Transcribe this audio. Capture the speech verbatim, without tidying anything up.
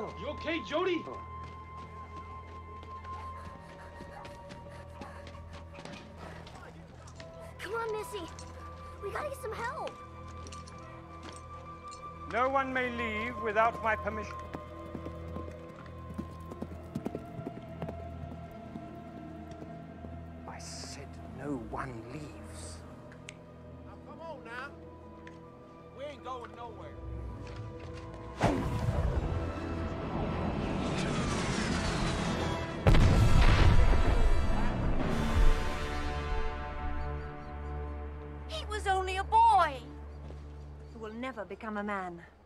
You okay, Jody? Come on, Missy. We gotta get some help. No one may leave without my permission. I said no one leaves. Now, come on now. We ain't going nowhere. He was only a boy who will never become a man.